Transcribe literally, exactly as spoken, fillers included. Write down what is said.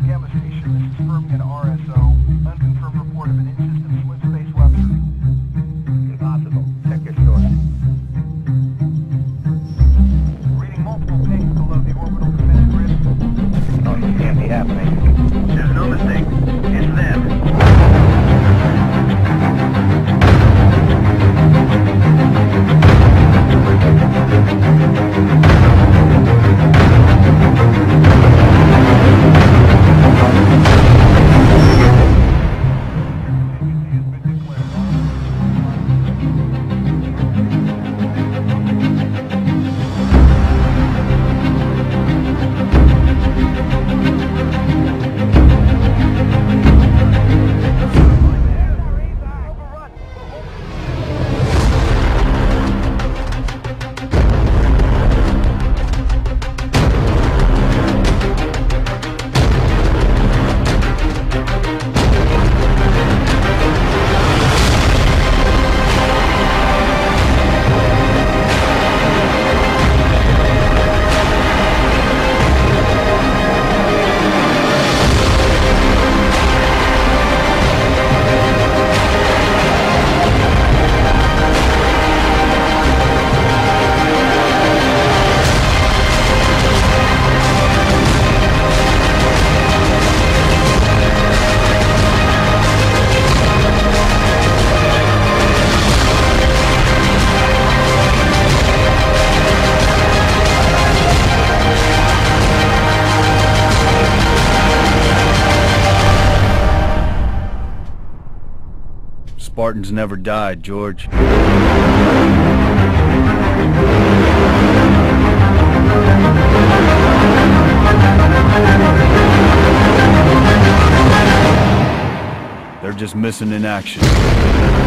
Gamma Station, this is confirming an R S O. Unconfirmed report of an in-system split space weapon. Impossible. Check your source. Reading multiple pings below the orbital defense grid. Oh, this can't be happening. There's no mistake. It's them. Spartans never died, George. They're just missing in action.